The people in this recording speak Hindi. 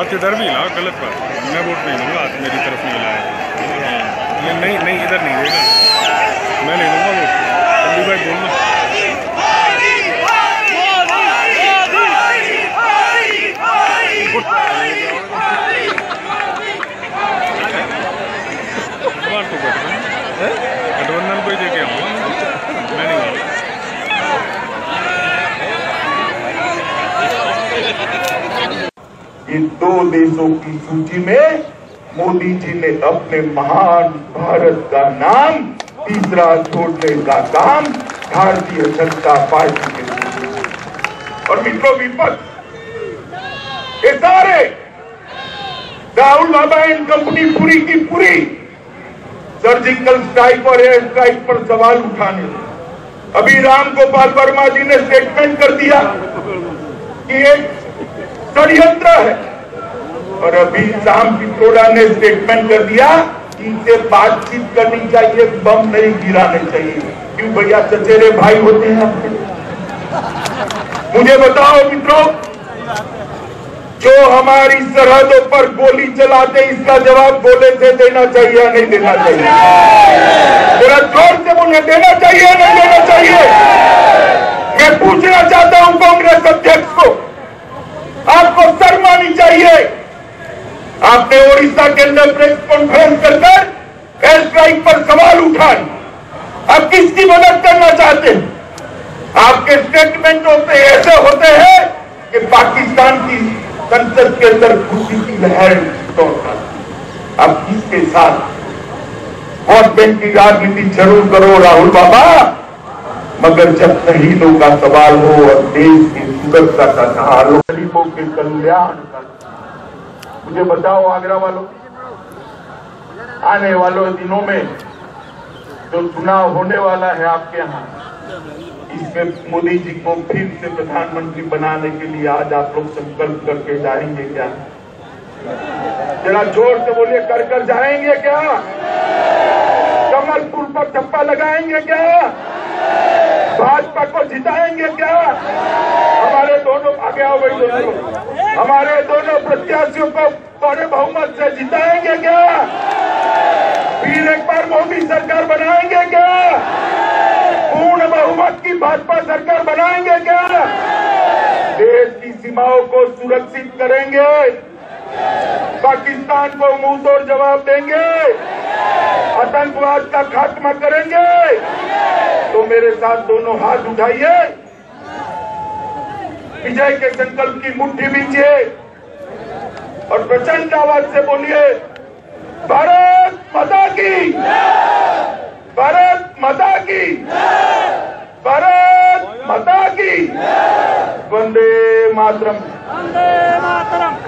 हाथ इधर भी ला, गलत बात। मैं वोट नहीं दूंगा, हाथ मेरी तरफ नहीं लाया। ये नहीं इधर नहीं देगा, मैं नहीं दूंगा वोट। चंदू भाई बोलना। गठबंधन को ही देके आऊँगा, मैं नहीं। इन 2 देशों की सूची में मोदी जी ने अपने महान भारत का नाम तीसरा छोड़ने का काम भारतीय जनता पार्टी के। और मित्रों, विपक्ष ये सारे राहुल बाबा एंड कंपनी पूरी की पूरी सर्जिकल स्ट्राइक और एयर स्ट्राइक पर सवाल उठाने। अभी राम गोपाल वर्मा जी ने स्टेटमेंट कर दिया कि एक षड्यंत्र है, और अभी शाम पित्रोड़ा ने स्टेटमेंट कर दिया कि इनसे बातचीत करनी चाहिए, बम नहीं गिराने चाहिए। क्यों भैया, चचेरे भाई होते हैं अपने। मुझे बताओ मित्रों, जो हमारी सरहदों पर गोली चलाते, इसका जवाब गोले से देना चाहिए या नहीं देना चाहिए? थोड़ा जोर से बोले, देना चाहिए या नहीं देना चाहिए? मैं पूछना चाहता हूं कांग्रेस अध्यक्ष को, आपको शर्म आनी चाहिए। आपने ओडिशा के अंदर प्रेस कॉन्फ्रेंस कर एयर स्ट्राइक पर सवाल उठाए। आप किसकी मदद करना चाहते हैं? आपके स्टेटमेंटों से ऐसे होते हैं कि पाकिस्तान की संसद के अंदर खुशी की लहर दौड़ता। अब किसके साथ वोट बैंक की राजनीति जरूर करो राहुल बाबा, मगर जब शहीदों का सवाल हो और देश की सुरक्षा का सवाल हो, गरीबों के कल्याण का। मुझे बताओ आगरा वालों, आने वाले दिनों में जो चुनाव होने वाला है आपके यहाँ, इसमें मोदी जी को फिर से प्रधानमंत्री बनाने के लिए आज आप लोग संकल्प करके जाएंगे क्या? जरा जोर से बोलिए, कर जाएंगे क्या? कमलपुर पर ठप्पा लगाएंगे क्या? भाजपा को जिताएंगे क्या? हमारे दोनों आगे आओ भाई, दोनों हमारे दोनों प्रत्याशियों को बड़े बहुमत से जिताएंगे क्या? फिर एक बार मोदी सरकार बनाएंगे क्या? पूर्ण बहुमत की भाजपा सरकार बनाएंगे क्या? देश की सीमाओं को सुरक्षित करेंगे, पाकिस्तान को मुंह तोड़ जवाब देंगे, आतंकवाद का खात्मा करेंगे। तो मेरे साथ दोनों हाथ उठाइए, विजय के संकल्प की मुट्ठी बींचिए और प्रचंड आवाज से बोलिए, भारत माता की, भारत माता की, भारत माता की, वंदे मातरम, वंदे मातरम।